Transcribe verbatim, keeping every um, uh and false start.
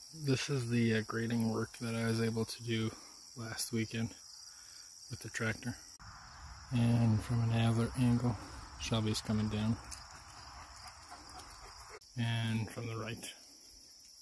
This is the uh, grading work that I was able to do last weekend with the tractor. And from another angle, Shelby's coming down. And from the right.